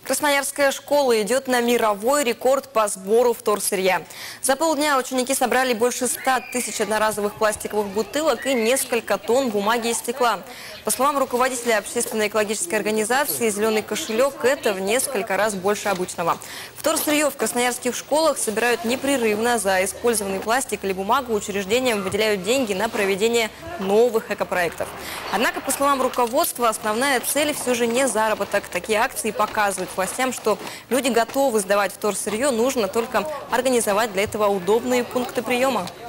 Красноярская школа идет на мировой рекорд по сбору вторсырья. За полдня ученики собрали больше 100 тысяч одноразовых пластиковых бутылок и несколько тонн бумаги и стекла. По словам руководителя общественной экологической организации «Зеленый кошелек», это в несколько раз больше обычного. Вторсырье в красноярских школах собирают непрерывно. За использованный пластик или бумагу учреждениям выделяют деньги на проведение новых экопроектов. Однако, по словам руководства, основная цель все же не заработок. Такие акции показывают властям, что люди готовы сдавать вторсырье, нужно только организовать для этого удобные пункты приема.